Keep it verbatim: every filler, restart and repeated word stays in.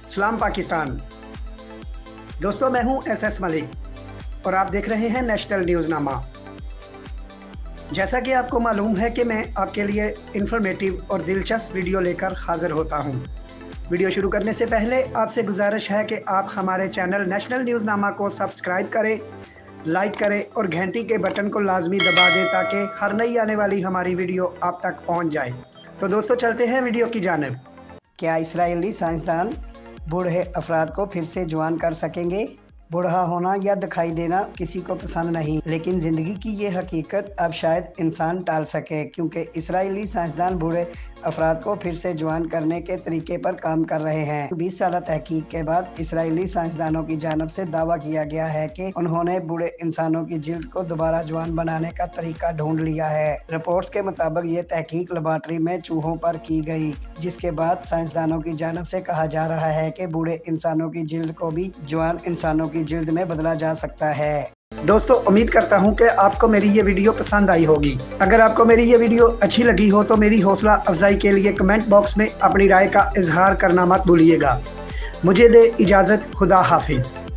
सलाम पाकिस्तान। दोस्तों, मैं हूं एस एस मलिक और आप देख रहे हैं नेशनल न्यूज़नामा। जैसा कि आपको मालूम है कि मैं आपके लिए इंफॉर्मेटिव और दिलचस्प वीडियो लेकर हाजिर होता हूं। वीडियो शुरू करने से पहले आपसे गुजारिश है कि आप हमारे चैनल नेशनल न्यूज़नामा को सब्सक्राइब करें, लाइक करें और घंटी के बटन को लाजमी दबा दें ताकि हर नई आने वाली हमारी वीडियो आप तक पहुंच जाए। तो दोस्तों, चलते हैं वीडियो की जानिब। क्या इस्राएली साइंसदान बूढ़े अफराद को फिर से जवान कर सकेंगे? बूढ़ा होना या दिखाई देना किसी को पसंद नहीं, लेकिन ज़िंदगी की ये हकीकत अब शायद इंसान टाल सके, क्योंकि इस्राएली साइंसदान बूढ़े अफराद को फिर से जवान करने के तरीके पर काम कर रहे हैं। बीस साल तहकीक के बाद इस्राएली साइंसदानों की जानब से दावा किया गया है कि उन्होंने बूढ़े इंसानों की जिल्द को दोबारा जवान बनाने का तरीका ढूंढ लिया है। रिपोर्ट्स के मुताबिक ये तहकीक लेबॉर्ट्री में चूहों पर की गई, जिसके बाद साइंसदानों की जानब से कहा जा रहा है कि बूढ़े इंसानों की जिल्द को भी जवान इंसानों की जिल्द में बदला जा सकता है। दोस्तों, उम्मीद करता हूं कि आपको मेरी ये वीडियो पसंद आई होगी। अगर आपको मेरी ये वीडियो अच्छी लगी हो तो मेरी हौसला अफजाई के लिए कमेंट बॉक्स में अपनी राय का इजहार करना मत भूलिएगा। मुझे दे इजाज़त। खुदा हाफिज।